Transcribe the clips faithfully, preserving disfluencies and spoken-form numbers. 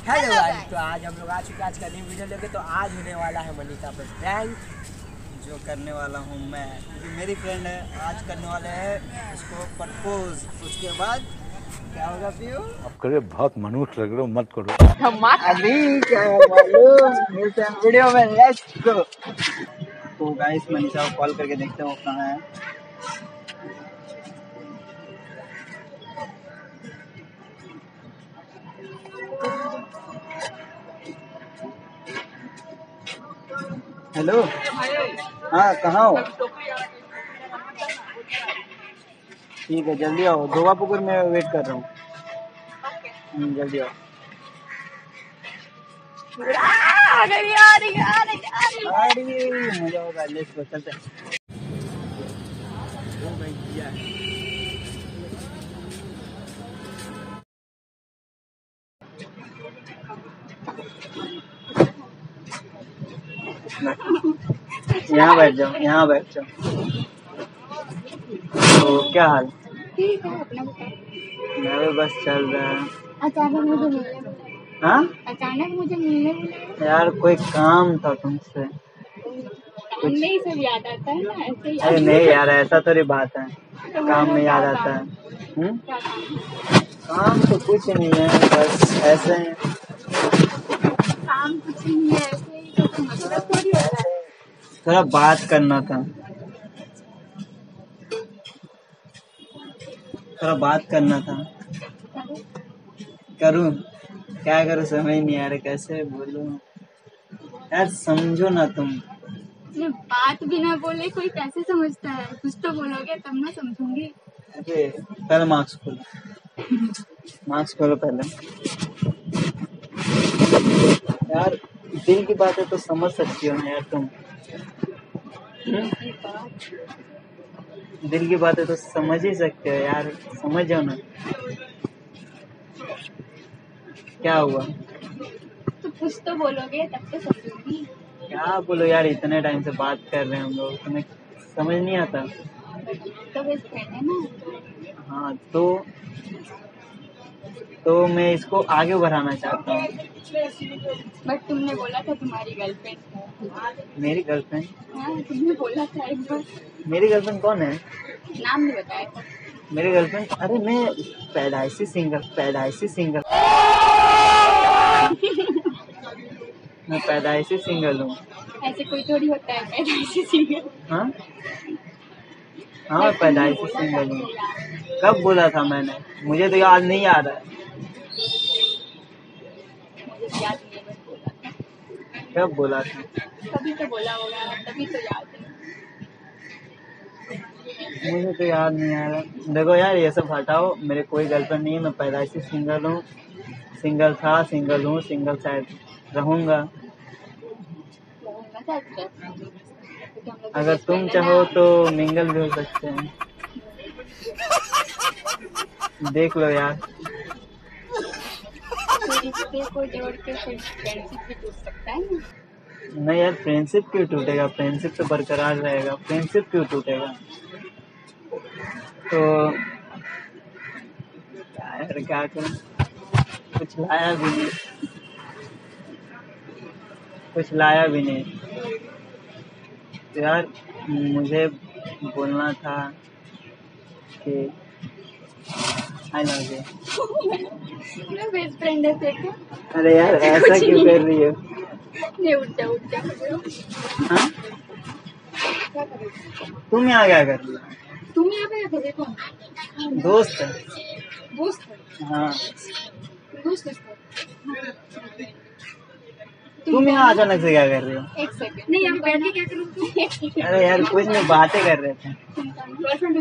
Hello guys, तो आज हम लोग आ चुके हैं आज का न्यू वीडियो लेके। तो आज होने वाला है मनीषा पर प्रैंक, जो करने वाला हूँ मैं, क्योंकि मेरी फ्रेंड है। आज करने वाले हैं उसको प्रपोज। उसके बाद क्या होगा पियो? अब करे बहुत मनुष्य लग रहे हो, मत करो। अभी क्या मालूम, मिलते हैं वीडियो में, लेट्स गो। तो गाइस मनीषा को कॉल करके देखते हैं वो कहाँ है। हेलो, हाँ कहाँ हो? ठीक है जल्दी आओ, दोवापुकुर में वेट कर रहा हूँ। जल्दी आओ। मजा होगा, लेट्स गो, चलते हैं। ओ भैया यहाँ बैठ जाओ, यहाँ बैठ जाओ। तो क्या हाल? ठीक है, अपना बताओ। मेरे बस चल रहा है। अचानक मुझे मिलने बुलाया। हाँ अचानक मुझे मिलने बुलाया। यार कोई काम था तुमसे। काम में ही सब याद आता है ना, ऐसे ही। अरे नहीं यार, ऐसा थोड़ी बात है, काम में याद आता है। हम्म? क्या काम? काम तो कुछ नहीं है, बस ऐसे हैं। काम कुछ नहीं है, ऐसे ही तो मतलब थोड़ी होता है। थोड़ा बात करना था, थोड़ा बात करना था। करूँ क्या करूँ, समझ नहीं आ रहा कैसे बोलूं यार, समझो ना तुम। नहीं, बात भी ना बोले कोई कैसे समझता है? कुछ तो बोलोगे तब ना समझूंगी। अरे पहले मार्क्स खोलो, मार्क्स खोलो पहले। यार दिल की बातें तो समझ सकती हो ना यार तुम। दिल की बातें तो समझ ही सकते हो यार, समझ जाओ ना। क्या हुआ? तो कुछ तो बोलोगे तब तो समझूंगी। क्या बोलो यार, इतने टाइम से बात कर रहे हैं हम लोग, तुम्हें समझ नहीं आता? तो बेस्ट फ्रेंड है ना। हाँ तो तो मैं इसको आगे बढ़ाना चाहता हूँ। बट तुमने बोला था तुम्हारी गर्लफ्रेंड है। मेरी गर्लफ्रेंड? हाँ, तुमने बोला था एक बार। मेरी गर्लफ्रेंड कौन है? नाम नहीं बताया था। मेरी गर्लफ्रेंड? अरे मैं पैदाइशी सिंगल, पैदाइशी सिंगल मैं पैदाइशी सिंगल हूँ। ऐसे कोई थोड़ी होता है पैदाइशी सिंगल। हाँ हाँ मैं पैदाइशी सिंगल हूँ। कब बोला था मैंने? मुझे तो याद नहीं आ रहा है। मुझे याद नहीं है, बस बोला था। कब बोला था? कभी तो बोला होगा, तभी तो याद है। मुझे तो याद नहीं आ रहा। देखो यार ये सब हटाओ, मेरे कोई गर्लफ्रेंड नहीं है, मैं पैदाइशी सिंगल हूँ। सिंगल था, सिंगल हूँ, सिंगल शायद रहूँगा। अगर तुम चाहो तो मिंगल भी हो सकते हैं, देख लो यार। रिश्ते को जोड़ के फिर फ्रेंडशिप भी टूट सकता है ना। नहीं यार, फ्रेंडशिप क्यों टूटेगा? फ्रेंडशिप तो बरकरार रहेगा, फ्रेंडशिप क्यों टूटेगा? तो यार क्या करूं, कुछ लाया भी नहीं, कुछ लाया भी नहीं। तो यार मुझे बोलना था कि आई लव यू। मैं बेस्ट फ्रेंड है तेरे। अरे यार ऐसा क्यों कर रही हो? नहीं, उठ जा उठ जा। हाँ क्या करोगे? तुम यहाँ क्या कर रही हो? तुम यहाँ पे क्या देखो? दोस्त है। दोस्त है? हाँ दोस्त है। तुम यहाँ अचानक से क्या कर रही हो? एक सेकंड। नहीं, यहाँ बैठ के क्या करूँ? अरे यार कुछ नहीं, बातें कर रहे थे। गर्लफ्रेंड।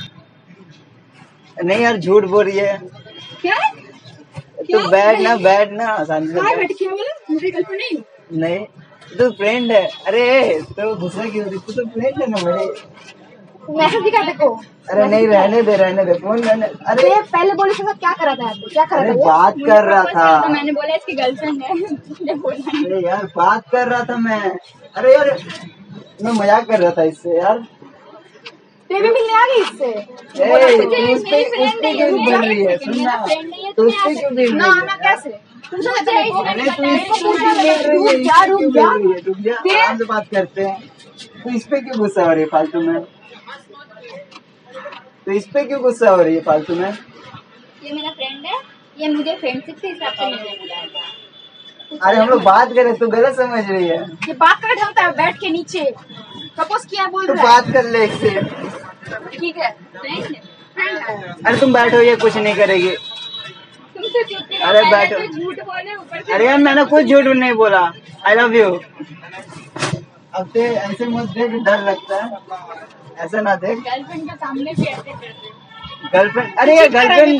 नहीं यार झूठ बोल रही है। क्या? तो बैठ ना, बैठ ना, आसानी से कहाँ बैठ। बैठ के बोला? मुझे गर्लफ्रेंड नहीं हूँ। नहीं तो फ्रेंड है। अरे तो गुस्सा क्यों हो रही? तू तो फ्रेंड है ना मेरे। मैसेज दिखा देखो। अरे नहीं, रहने दे, रहने दे, फोन रहने। अरे अरे पहले बोले के साथ क्या कर रहा था? आपको क्या कर रहा अरे था? बात कर रहा था। तो मैंने बोला इसकी गर्लफ्रेंड है। मुझे बोला नहीं। अरे यार बात कर रहा था मैं। अरे यार मैं मजाक कर रहा था इससे यार। बेबी मिलने आ गई इससे। ए, तू उस पे उस पे क्यों गिर रही है? सुन ना, तू उस पे क्यों गिर ना रही ना है? कैसे? पूछो ना तेरे को। अरे तू इसको रुक क्यों कर रही है? जा रुक क्यों जा कर रही है? रुक जा, आराम से बात करते हैं। तू इस पे क्यों गुस्सा हो रही है फालतू में? तो इस पे क्यों गुस्सा हो रही है फालतू में? ये मेरा फ्रेंड है, ये मुझे फ्रेंडशिप के हिसाब से मिलने बुलाया था। अरे हम लोग बात करें, तू गलत समझ रही है। ये बात कर ढंग से बैठ के नीचे प्रपोज किया बोल तू रहा है। बात कर ले इससे। ठीक है फ्रेंड है। फ्रेंड है। अरे तुम बैठो, ये कुछ नहीं करेगी। तुमसे चुप रहो, अरे पहले बैठो। तो झूठ बोले, ऊपर से अरे यार मैंने कुछ झूठ नहीं बोला। I love you. अब ते ऐसे मत देख, डर लगता है। ऐसा ना देख। गर्लफ्रेंड के सामने भी ऐसे करते। गर्लफ्रेंड, अरे ये गर्लफ्रेंड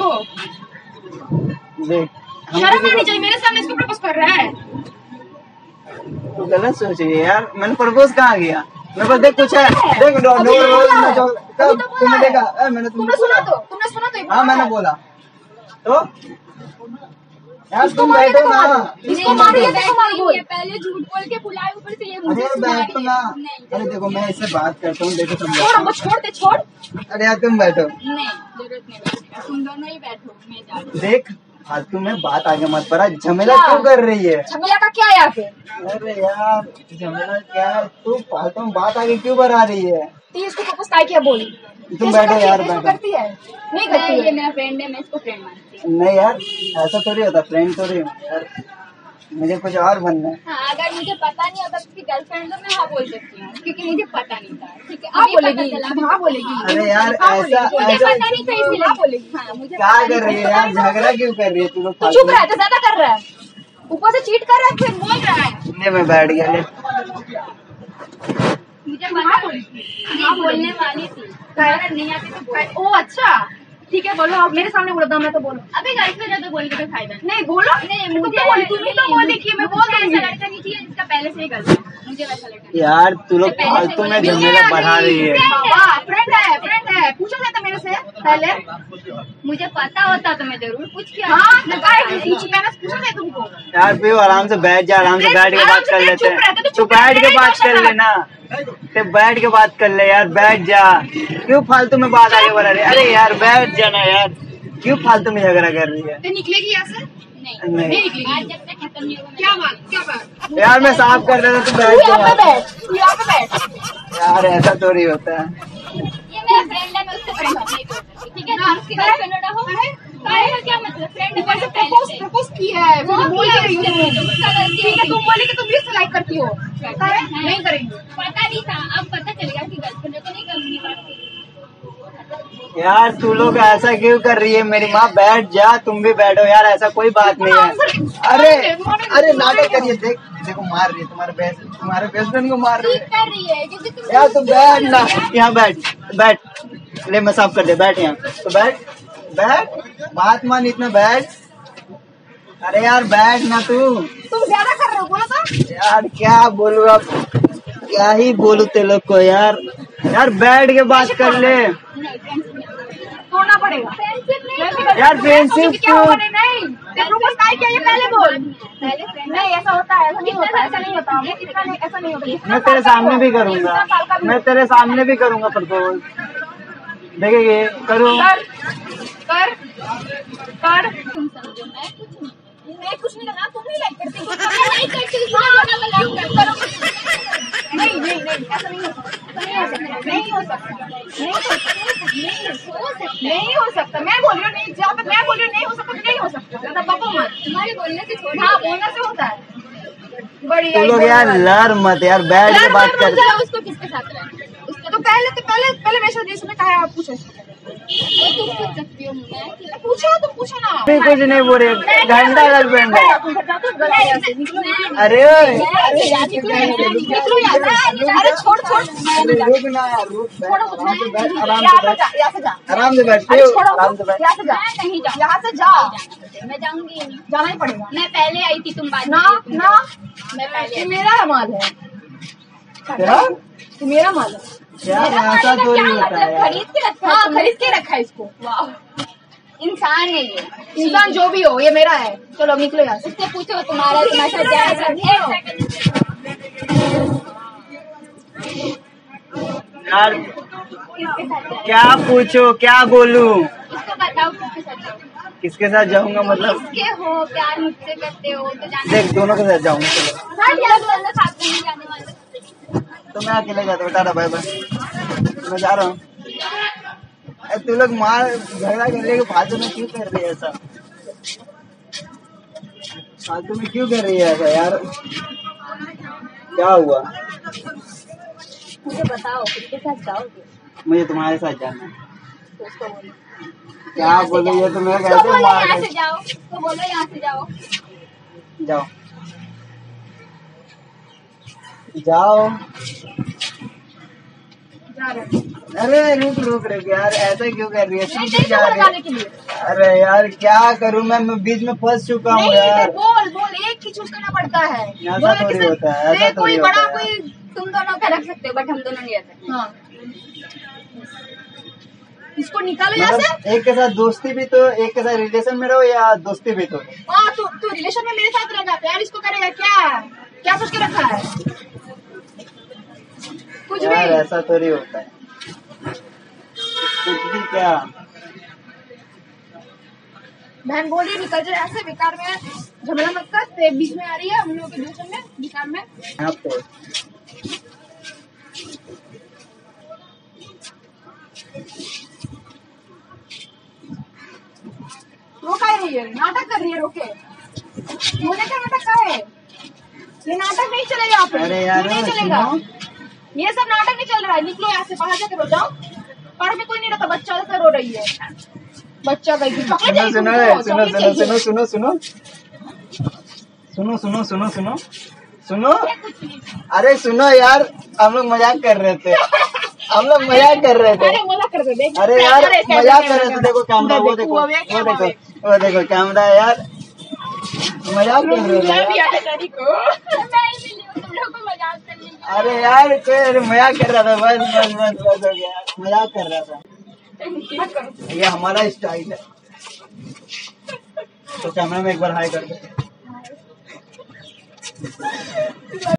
देख, हम शर्म किसी आनी को- चाहिए, मेरे सामने इसको प्रपोज कर रहा है। तू गलत सोच रही है यार। मैंने प्रपोज कहाँ किया? मेरे पास देख कुछ है, देख नो नो नो जो कब तुमने देखा? ए, मैंने तुमने सुना तो तुमने सुना तो हाँ मैंने बोला तो यार इसको तुम मारिए बैठो तो ना। मारो। इसको मारिए तो मार बोल। ये पहले झूठ बोल के बुलाए, ऊपर से ये मुझे अरे सुना बैठो रही ना। है। नहीं, अरे देखो मैं इससे बात करता हूँ, देखो तुम छोड़ बैठो। हमको, छोड़ दे छोड़। अरे यार तुम बैठो। नहीं, जरूरत नहीं बैठने का। तुम दोनों ही बैठो, मैं जा रही हूँ। देख फालतू में बात आगे मत बढ़ा। झमेला क्या? क्यों कर रही है? झमेला का क्या है यहाँ पे? अरे यार झमेला क्या है? तू फालतू में बात आगे क्यों बढ़ा रही है? तो इसको प्रपोज काय किया बोल। तुम इसको बैठो करती है, यार, इसको बैठो। करती है नहीं मैं- करती ये है। मेरा फ्रेंड है, मैं इसको फ्रेंड मानती हूँ। नहीं यार ऐसा थोड़ी होता, फ्रेंड थोड़ी हूँ यार। मुझे कुछ और बनना है। हाँ, अगर मुझे पता नहीं होता कि गर्लफ्रेंड है, मैं हाँ बोल सकती हूँ, क्योंकि मुझे पता नहीं था। ठीक है, हाँ अभी पता बोलेगी, चला। हाँ बोलेगी। अरे यार हाँ ऐसा बोलेगी। मुझे ऐसा पता नहीं था, इसलिए हाँ बोलेगी। हाँ, मुझे क्या पता कर नहीं रही था। है यार? झगड़ा क्यों कर रही है तू लोग तू फालतू चुप में? रहा है तो ज्यादा कर रहा है। ऊपर से चीट कर रहा है फिर बोल रहा है। ले मैं बैठ गया, ले। मुझे पता नहीं, बोलने वाली थी। अगर नहीं आती तो बोल। ओ अच्छा ठीक है बोलो। अब मेरे सामने बोलो, दम है तो बोलो। अभी गर्लफ्रेंड है तो बोल के कोई फायदा नहीं। नहीं बोलो। नहीं, तुम मुझे तो बोली, तुम ही तो नहीं, बोली कि मैं बोल मुझे दूंगी। ऐसा लड़का नहीं चाहिए जिसका पहले से ही गर्लफ्रेंड है। मुझे वैसा लड़का नहीं। यार तू लोग पहले से फालतू में बोला। झमेला बढ़ा रही है। वाह फ्रेंड है, फ्रेंड है। पूछो जाता मेरे से पहले। मुझे पता होता तो मैं जरूर पूछ के हाँ मैं काय पूछ, मैंने पूछा नहीं तुमको। यार पियो, आराम से बैठ जा, आराम से बैठ के बात कर लेते चुप रहते हैं। तो तू चुप बैठ रहते, के बात कर नहीं लेना। ते बैठ के बात कर ले यार, बैठ जा। क्यों फालतू में बात आगे बढ़ा रही है? अरे यार बैठ जाना यार, क्यों फालतू में झगड़ा कर रही है? तो निकलेगी यहाँ से? नहीं, नहीं नहीं निकलेगी। आज जब तक खत्म नहीं होगा मैं- क्या बात क्या बात? यार मैं साफ कर देता, तू तू बैठ यहाँ पे जा। बैठ, तू यहाँ पे बैठ। यार ऐसा थोड़ी होता है। ये मेरा फ्रेंड है, मैं उससे फ्रेंड नहीं कर सकती। ठीक है ना, उसकी गर्लफ्रेंड ना हो। काहे का क्या मतलब? फ्रेंड है, ऊपर से पहले प्रपोज से। प्रपोज किया है, फिर वो बोल किया रही हो उसने, तुम। तो उसका गलती ठीक है होगी। तुम बोली कि तुम भी उससे लाइक करती हो। करते हैं। नहीं करेंगे। पता नहीं था, अब पता चलेगा कि गर्लफ्रेंड है तो नहीं करूंगी। यार तू लोग ऐसा क्यों कर रही है? मेरी माँ बैठ जा, तुम भी बैठो यार, ऐसा कोई बात नहीं है। अरे अरे नाटक करिए, देख देखो मार रही है तुम्हारे बेस्ट तुम्हारे बेस्ट फ्रेंड को मार रही ठीक है। कर रही है क्योंकि तुम यार तू बैठ ना, यहाँ बैठ बैठ। ले मैं साफ कर दे, बैठ यहाँ तो बैठ बैठ। बात मान इतना बैठ। अरे यार बैठ ना तू। तुम ज्यादा कर रहे हो, बोलो तो। यार क्या बोलूं अब, क्या ही बोलूं ते लोग को यार। यार बैठ के बात कर ले तोड़ना पड़ेगा। यार। फ्रेंडशिप क्या क्यों? हुआ? नहीं नहीं जब प्रपोज काय किया ये पहले बोल। पहले फ्रेंड नहीं ऐसा होता है, ऐसा नहीं होता, ऐसा नहीं होता। ये कितना नहीं, ऐसा नहीं होता। मैं तेरे सामने भी करूंगा, मैं तेरे सामने भी करूंगा प्रपोज। देखेंगे करूँ। कर कर कर। तुम समझो, मैं कुछ नहीं मैं कुछ नहीं करना, तुम ही लाइक करती हो। मैं नहीं करती हूँ, इसलिए बोला मैं लाइक करती हूँ। नहीं नहीं नहीं ऐसा नहीं हो सकता, नहीं हो सकता, नहीं हो सकता, नहीं हो सकता, नहीं हो सकता। मैं बोल रही हूँ नहीं, जहाँ पे मैं बोल रही हूँ नहीं हो सकता तो नहीं हो सकता। ज्यादा बको मत। तुम्हारे बोलने से छोड़ हाँ बोलने से होता है। बड़ी तू लोग यार लड़ मत यार, बैठ के बात कर। उसको किसके साथ रहना? तो पहले तो पहले पहले मेरे साथ जिसने कहा है आप पूछो। वो तुम पूछ सकती हो, मैं पूछो तुम पूछो ना। भी कुछ नहीं बोले, घंटा गर्लफ्रेंड है। अरे निकलो यहाँ से। अरे छोड़ छोड़। अरे रुक ना यार, रुक बैठ, आराम से बैठ, आराम यहाँ से से बैठ, जा, यहाँ से जा। आराम से बैठ, अरे छोड़ो, आराम से बैठ। यहाँ से जा, मैं कहीं जाऊँ, यहाँ से जा। मैं जाऊंगी ही नहीं। जाना ही पड़ेगा। मैं पहले आई थी, तुम बाद में ना आई थी। ना मैं पहले ये आई थी। मेरा माल है। तेरा? ये मेरा माल है। यार ऐसा थोड़ी क्या होता है मतलब? यार। खरीद के रखा है हाँ तुमने? खरीद के रखा है इसको। वाह, इंसान है ये। इंसान जो भी हो ये मेरा है। चलो अब निकलो यहाँ से। उससे पूछो तुम्हारा तुम्हारे साथ जाएगा। एक सेकंड, यार किसके साथ जाएगा? क्या पूछो, क्या बोलूं? इसको बताओ किसके साथ जाएगा? किसके साथ जाऊंगा मतलब? किसके हो, प्यार मुझसे करते हो तो जाने देख दोनों के साथ जाऊंगा। चलो हाँ, यार, दोनों साथ में नहीं जाने वाले। तो मैं अकेले जाता हूँ, टाटा बाय बाय, मैं जा रहा हूँ। अरे तू लोग मार झगड़ा करने के फालतू में क्यों कर रही है ऐसा? फालतू में क्यों कर रही है ऐसा यार? क्या हुआ? मुझे बताओ किसके साथ जाओगे? मुझे तुम्हारे साथ जाना है। तो उसको बोलो क्या बोलो ये तो मैं तो कैसे बोलो मार यहाँ रही- से जाओ, तो बोलो यहाँ से जाओ। जाओ जाओ। जा रहे हैं। अरे रुक रुक रुक यार, ऐसा क्यों कर रही है? नहीं, तू नहीं, जा तो रही लगाने है। के लिए। अरे यार क्या करूं मैं, मैं बीच में फंस चुका हूँ नहीं यार। तो बोल बोल, एक ही चूज करना पड़ता है। ऐसा बोलो थोड़ी किसी- होता है, ऐसा देख, कोई थोड़ी बड़ा होता है। कोई। तुम दोनों का रख सकते हो बट हम दोनों नहीं रख सकते। हाँ, इसको निकालो यहाँ से। मतलब एक के साथ दोस्ती भी तो, एक के साथ रिलेशन में रहो या दोस्ती भी तो। हाँ, तू तू रिलेशन में मेरे साथ रहेगा, प्यार इसको करेगा क्या? क्या सोच के रखा है? कुछ यार भी। ऐसा थोड़ी होता है, कुछ भी क्या। बहन बोल रही है, निकल जाए ऐसे बेकार में, झमेला मत कर। तेरे बीच में आ रही है हम लोग के रिलेशन में, बेकार में। यहाँ पे रो का रही है, नाटक कर रही है, रोके। मुझे क्या नाटक का है? ये नाटक नहीं चलेगा यहाँ पे। अरे यार, ये नहीं चलेगा। सुनो। ये सब नाटक नहीं चल रहा है। निकलो यहाँ से, बाहर जाकर रो जाओ। पार्क में कोई नहीं रहता, बच्चा से रो रही है। बच्चा गई थी, चॉकलेट सुनो चाहिए सुनो तुमको, सुनो चॉकलेट सुनो सुनो चाहिए। सुनो सुनो सुनो सुनो सुनो सुनो। अरे सुनो यार, हम लोग मजाक कर रहे थे, हम लोग मजाक कर रहे थे। अरे मजाक कर दे, देख। अरे यार कैमरा, मजाक कैमरा, कर रहे थे। देखो कैमरा, वो देखो वो वो देख, वो देखो देख। वो देखो कैमरा है यार, मजाक कर रहे मैं भी थे। आया तेरी को। मैं ही मिली हूँ तुम लोग को मजाक करने के लिए। अरे यार कोई अरे मजाक कर रहा था, बस बस बस बस हो गया, मजाक कर रहा था। मत करो। ये हमारा स्टाइल है। तो कैमरा में एक बार हाई कर दो।